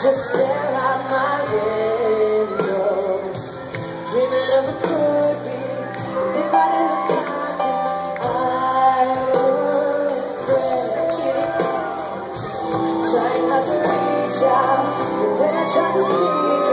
just stare out my window, dreaming of a could be. If I didn't find it, I would pray. Trying not to reach out, but when I try to speak